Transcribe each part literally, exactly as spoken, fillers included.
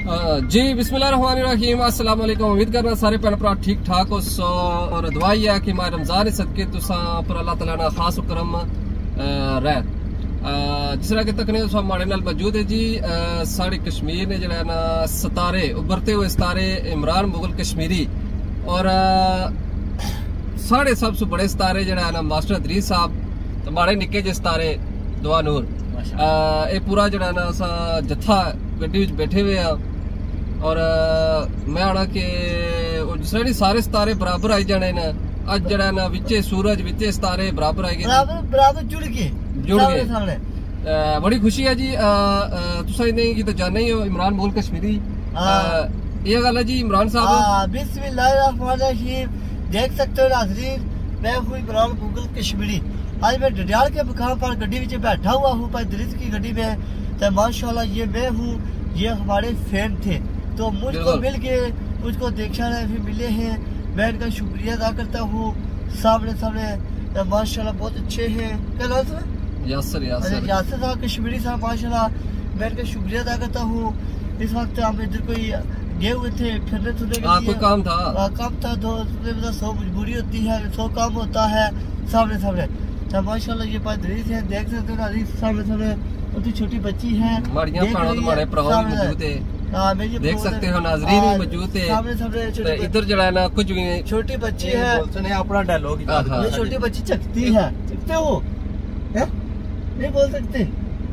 जी बिस्मिल्लाहिर्रहमानिर्रहीम, अस्सलाम वालेकुम। उम्मीद करना सारे भैन भरा ठीक ठाक हो सो और दुआई है कि माह रमजान सदके तुसा पर अल्लाह तआला ना खास करम रह। जिस तरह के तकने हमारे नाल मौजूद है जी साढ़े कश्मीर ने जरा ना सितारे उभरते हुए सितारे इमरान मुगल कश्मीरी और साढ़े सबसे बड़े सितारे जरा ना मास्टर अदरीस साहब हमारे निके जे सितारे दुआ नूर ये पूरा जरा ना जत्था गड्डी विच बैठे हुए हैं और मैं आना के जिस सारे सितारे बराबर आई जाने न अज जरा ना विचे सूरज विचे सितारे बराबर आई गए बराबर बराबर जुड़ गए जुड़ गए। बड़ी खुशी है जी। तुसा नहीं तो जाने ही हो इमरान मुगल कश्मीरी ये गल है जी। इमरान साहब बिस्मिल्लाहिर्रहमानिर्रहीम, देख सकते हो नाज़रीन, मैं हूँ इमरान मुगल कश्मीरी। आज मैं डडियाल के मुकाम पर गड्डी में बैठा हुआ हूँ पर दरिस की गड्डी में। तो माशाल्लाह ये मैं हूँ, ये हमारे फैन थे तो मुझको मिल के मुझको देखा है फिर मिले हैं। मैं इनका शुक्रिया अदा करता हूँ। सामने सामने माशाल्लाह बहुत अच्छे हैं। क्या नाम है? यासर यासर यासर साहब कश्मीरी साहब माशाल्लाह, मैं इनका शुक्रिया अदा करता हूँ। इस वक्त हम इधर कोई गए हुए थे फिरने थुरने के लिए, कोई काम था आ, काम था तो सौ मजबूरी होती है, सौ काम होता है सामने सामने। तो माशाल्लाह ये बात दरीस है, देख सकते हो ना सामने सामने छोटी बच्ची है देख सकते हो नाज़रीन भी मौजूद है। इधर जरा ना कुछ भी छोटी बच्ची है अपना डायलॉग ये छोटी बच्ची चखती है, चखते हो नहीं बोल सकते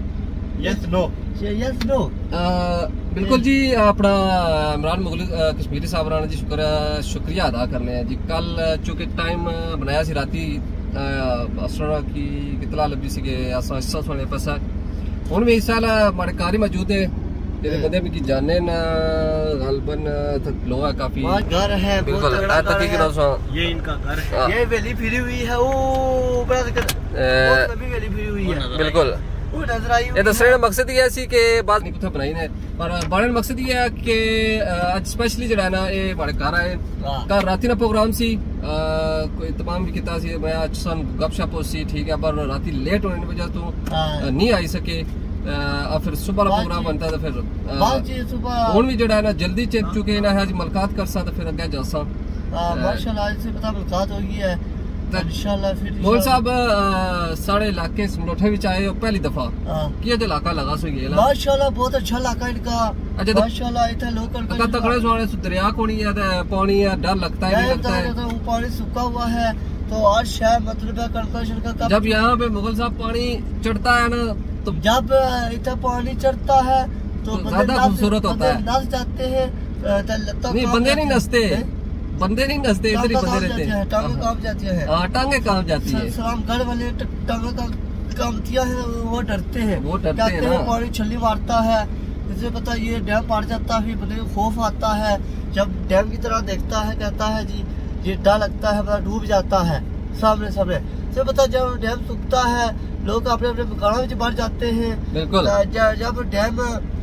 यस नो यस नो। बिल्कुल जी। अपना इमरान मुगल कश्मीरी साहब राना जी शुक्र शुक्रिया अदा करने हैं जी। कल चूंकि टाइम बनाया सी राती असरा की कितला लब्भी सी असा हिस्सा सुने पैसा हूँ भी हिस्सा हमारे कार ही मौजूद है बंदे भी जाने न गलबन लो है काफी घर है बिल्कुल ये इनका घर है। ये वेली फिरी हुई है ओ बड़ा वेली फिरी हुई है बिल्कुल। ये दसने का मकसद ये सी के बात नहीं कुछ बनाई ने पर बड़े मकसद ये है कि आज स्पेशली जरा ना ये हमारे घर आए कल राती ना प्रोग्राम सी कोई तमाम भी किता सी मैं आज सन गपशप हो सी ठीक है पर राती लेट होने की वजह तो नहीं आई सके और फिर सुबह प्रोग्राम बनता तो फिर हूँ भी जरा ना जल्दी चल चुके ना है मुलाकात कर सा तो फिर अगे जा सा माशाल्लाह आज से पता मुलाकात होगी है इंशाल्लाह। फिर मोल साहब साढ़े इलाके समलोठे विच आए हो पहली दफा किया जो इलाका लगा सो ये माशाल्लाह बहुत अच्छा इलाका इनका माशाल्लाह इतना लोकल का तकड़े सोने दरिया कोनी है पानी है डर लगता है नहीं लगता है तो पानी सूखा हुआ है तो आज शायद मतलब है कणका का जब यहाँ पे मुगल साहब पानी चढ़ता है ना तो जब इतना पानी चढ़ता है तो ज्यादा खूबसूरत होता है। नस जाते हैं नहीं बंदे नहीं नसते बंदे नहीं नसते इधर ही बंदे रहते हैं। टांगे काम जाती है हाँ टांगे काम जाती है। सलामगढ़ वाले टांगे का काम किया है वो डरते हैं वो डरते हैं ना पानी छल्ली मारता है इसे पता ये डैम पार जाता है बंदे को खौफ आता है जब डैम की तरह देखता है कहता है जी ये डर लगता है मतलब डूब जाता है सामने सामने से पता जब डैम सूखता है लोग अपने अपने मकानों में बढ़ जाते हैं बिल्कुल। जब डैम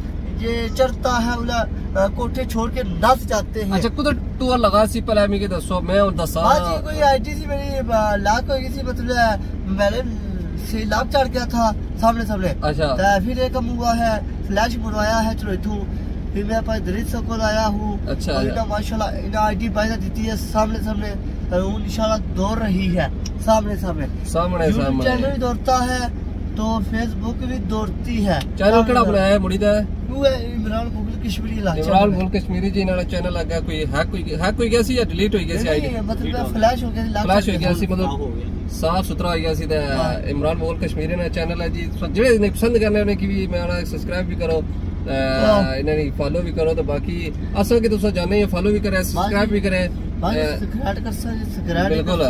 ये चढ़ता है उला कोठे छोड़ के नस जाते हैं। अच्छा कुछ टूर लगा सी पलामी के दसो मैं और दसा हाँ जी कोई आईटी सी मेरी लाख हो गई थी मतलब मैंने से लाख चढ़ गया था सामने सामने। अच्छा फिर एक काम हुआ है फ्लैश बनवाया है चलो इतू फिर मैं पास दरिस को आया हूँ। अच्छा माशाल्लाह इन्हें आईटी बाइजा दी है सामने सामने इंशाल्लाह दौड़ रही है सामने सामने सामने सामने चैनल भी दौड़ता है तो फेसबुक भी दौड़ती है। चैनल कड़ा बनाया है मुड़ी दा इमरान मुगल कश्मीरी इमरान मुगल कश्मीरी जी ना चैनल लगा कोई है कोई है कोई कैसी या डिलीट हो गई सी आईडी मतलब फ्लैश हो गया फ्लैश हो गया सी मतलब साफ सुथरा हो गया सी इमरान मुगल कश्मीरी ना चैनल है जी जेड़े ने पसंद करने उन्हें की भी मैं सब्सक्राइब भी करो इन्हें फॉलो भी करो तो बाकी असल के तुसा जाने फॉलो भी करे सब्सक्राइब भी करे बिल्कुल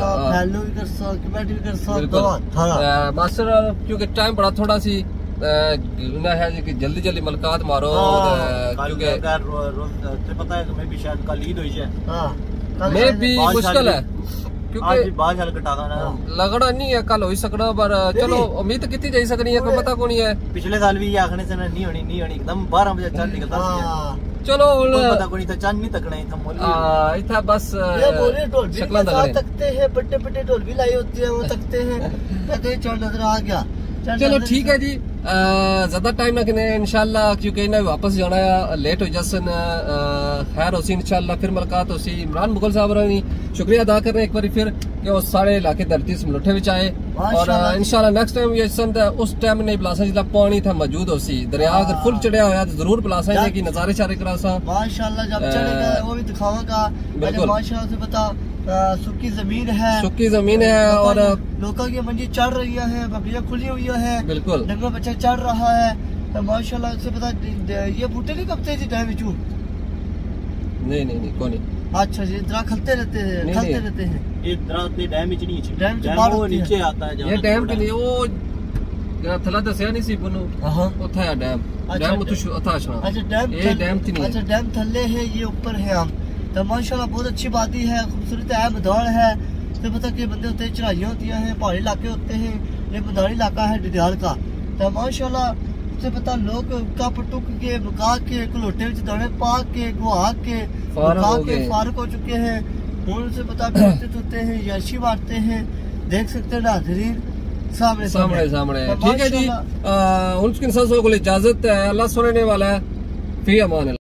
मास्टर क्योंकि टाइम बड़ा थोड़ा सी है कि जल्दी जल्दी मुलाकात मारो क्योंकि पता है मैं भी शायद कल ईद हुई है मैं भी मुश्किल है क्योंकि लगना नहीं है कल हो सकना पर चलो उम्मीद कितनी जा सकनी है कोई पता को नहीं है। पिछले साल भी आखने से नहीं होनी नहीं होनी एकदम बारह बजे चल निकलता चलो पता को नहीं तो चंद नहीं तकने इतना बस शक्ल तकते हैं बड़े बड़े ढोल भी लाई होती है वो तकते हैं कहते हैं चल नजर आ गया। चलो ठीक है जी ज्यादा टाइम ना करें इंशाल्लाह, क्योंकि इन्हें वापस जाना है, लेट हो जसन। खैर होसी इंशाल्लाह फिर मुलाकात होसी। इमरान मुगल साहब रही शुक्रिया अदा कर रहे हैं एक बार फिर कि वो सारे इलाके धरती से मुलठे विच आए, और इंशाल्लाह नेक्स्ट टाइम ये संद उस टाइम नहीं बुला जिला पानी था मौजूद होसी, दरिया अगर फुल चढ़िया होया तो जरूर बुला सा कि नजारे चारे करा सा माशाल्लाह। जब चढ़ेगा वो भी दिखावागा। बिल्कुल माशाल्लाह से बता सुक्की जमीन है, सुक्की जमीन है, और लोगों की मंडी चढ़ रही है, बकरियां खुली हुई है, बिल्कुल डंगर बच्चा चढ़ रहा है। तो माशाल्लाह से पता ये बूटे नहीं कपते जी डैम विचू? नहीं नहीं नहीं कोई नहीं। अच्छा जी, दरा खलते रहते हैं, खलते रहते हैं। ये दरा ते डैम विच नहीं, डैम डैम वो नीचे आता है। ये डैम के लिए वो जरा थला दसया नहीं सी बनो, हां उठा है डैम। डैम तो उठा छना। अच्छा डैम, ये डैम की नहीं। अच्छा डैम थल्ले है, ये ऊपर है। हम तो माशाल्लाह बहुत अच्छी बाती है, खूबसूरत है, मैदान है। तो पता कि बंदे होते हैं, चढ़ाइयाँ होती हैं, पहाड़ी इलाके होते हैं, ये मैदानी इलाका है डिडियाल का। तो माशाल्लाह से पता लोग कप टुक के बका के कलोटे में दाने पा के गुहा के बका के फारक हो चुके हैं। उनसे पता व्यवस्थित होते हैं, यशी मारते हैं, देख सकते हैं नाज़रीन सामने सामने सामने। ठीक है जी, उनकी इंसान को इजाजत है, अल्लाह सुनने वाला है। फी अमान।